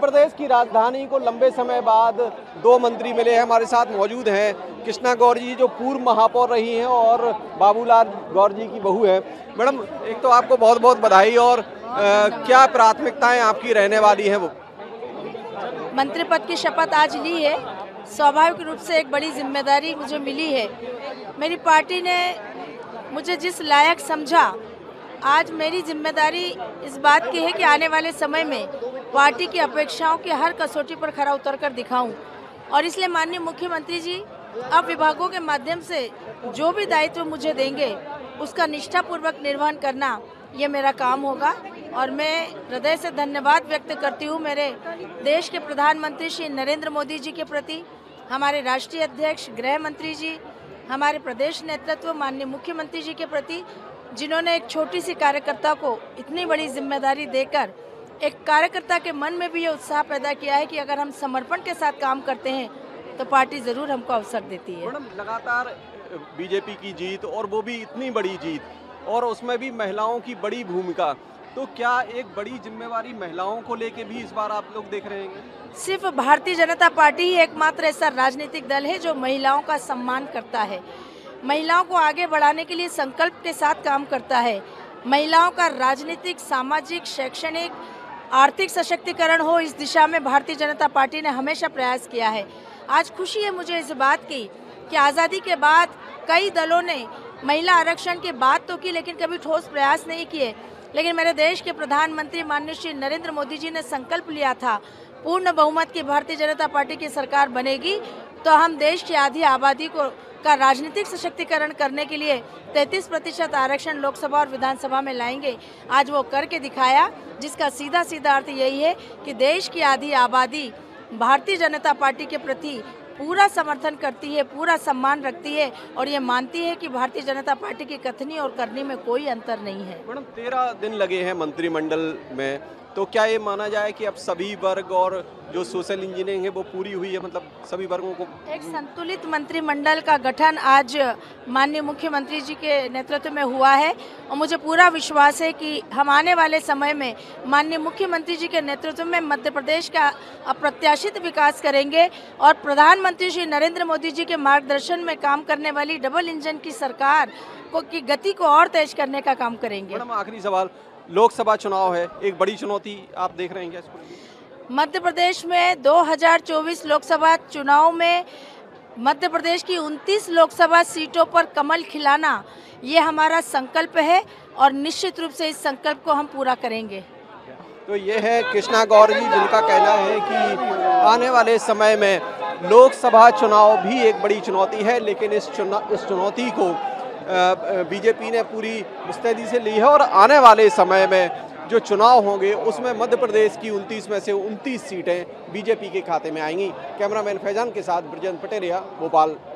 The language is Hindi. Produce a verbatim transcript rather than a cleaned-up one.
प्रदेश की राजधानी को लंबे समय बाद दो मंत्री मिले हैं। हमारे साथ मौजूद हैं कृष्णा गौर जी, जो पूर्व महापौर रही हैं, और बाबूलाल गौर जी की बहू है। मैडम, एक तो आपको बहुत बहुत बधाई। और आ, क्या प्राथमिकताएं आपकी रहने वाली हैं? वो मंत्री पद की शपथ आज ली है। स्वाभाविक रूप से एक बड़ी जिम्मेदारी मुझे मिली है। मेरी पार्टी ने मुझे जिस लायक समझा, आज मेरी जिम्मेदारी इस बात की है कि आने वाले समय में पार्टी की अपेक्षाओं की हर कसौटी पर खरा उतरकर दिखाऊं। और इसलिए माननीय मुख्यमंत्री जी अब विभागों के माध्यम से जो भी दायित्व मुझे देंगे उसका निष्ठापूर्वक निर्वहन करना, ये मेरा काम होगा। और मैं हृदय से धन्यवाद व्यक्त करती हूँ मेरे देश के प्रधानमंत्री श्री नरेंद्र मोदी जी के प्रति, हमारे राष्ट्रीय अध्यक्ष, गृह मंत्री जी, हमारे प्रदेश नेतृत्व, माननीय मुख्यमंत्री जी के प्रति, जिन्होंने एक छोटी सी कार्यकर्ता को इतनी बड़ी जिम्मेदारी देकर एक कार्यकर्ता के मन में भी ये उत्साह पैदा किया है कि अगर हम समर्पण के साथ काम करते हैं तो पार्टी ज़रूर हमको अवसर देती है। मैडम, लगातार बीजेपी की जीत, और वो भी इतनी बड़ी जीत, और उसमें भी महिलाओं की बड़ी भूमिका, तो क्या एक बड़ी जिम्मेवारी महिलाओं को लेके भी इस बार आप लोग देख रहे हैं? सिर्फ भारतीय जनता पार्टी ही एकमात्र ऐसा राजनीतिक दल है जो महिलाओं का सम्मान करता है, महिलाओं को आगे बढ़ाने के लिए संकल्प के साथ काम करता है। महिलाओं का राजनीतिक, सामाजिक, शैक्षणिक, आर्थिक सशक्तिकरण हो, इस दिशा में भारतीय जनता पार्टी ने हमेशा प्रयास किया है। आज खुशी है मुझे इस बात की कि आज़ादी के बाद कई दलों ने महिला आरक्षण की बात तो की, लेकिन कभी ठोस प्रयास नहीं किए। लेकिन मेरे देश के प्रधानमंत्री माननीय श्री नरेंद्र मोदी जी ने संकल्प लिया था, पूर्ण बहुमत की भारतीय जनता पार्टी की सरकार बनेगी तो हम देश की आधी आबादी को का राजनीतिक सशक्तिकरण करने के लिए तैंतीस प्रतिशत आरक्षण लोकसभा और विधानसभा में लाएंगे। आज वो करके दिखाया, जिसका सीधा सीधा अर्थ यही है कि देश की आधी आबादी भारतीय जनता पार्टी के प्रति पूरा समर्थन करती है, पूरा सम्मान रखती है, और ये मानती है कि भारतीय जनता पार्टी की कथनी और करनी में कोई अंतर नहीं है। मैडम, तेरह दिन लगे हैं मंत्रिमंडल में, तो क्या ये माना जाए कि अब सभी वर्ग और जो सोशल इंजीनियरिंग है वो पूरी हुई है? मतलब सभी वर्गों को एक संतुलित मंत्रिमंडल का गठन आज माननीय मुख्यमंत्री जी के नेतृत्व में हुआ है, और मुझे पूरा विश्वास है कि हम आने वाले समय में माननीय मुख्यमंत्री जी के नेतृत्व में मध्य प्रदेश का अप्रत्याशित विकास करेंगे, और प्रधानमंत्री श्री नरेंद्र मोदी जी के मार्गदर्शन में काम करने वाली डबल इंजन की सरकार को की गति को और तेज करने का काम करेंगे। मैडम, आखिरी सवाल, लोकसभा चुनाव है, एक बड़ी चुनौती आप देख रहे हैं क्या इसको? मध्य प्रदेश में दो हज़ार चौबीस लोकसभा चुनाव में मध्य प्रदेश की उनतीस लोकसभा सीटों पर कमल खिलाना, ये हमारा संकल्प है, और निश्चित रूप से इस संकल्प को हम पूरा करेंगे। तो ये है कृष्णा गौर जी, जिनका कहना है कि आने वाले समय में लोकसभा चुनाव भी एक बड़ी चुनौती है, लेकिन इस चुना इस चुनौती को बीजेपी ने पूरी मुस्तैदी से ली है, और आने वाले समय में जो चुनाव होंगे उसमें मध्य प्रदेश की उनतीस में से उनतीस सीटें बीजेपी के खाते में आएंगी। कैमरामैन फैजान के साथ ब्रजेंद्र पटेरिया, भोपाल।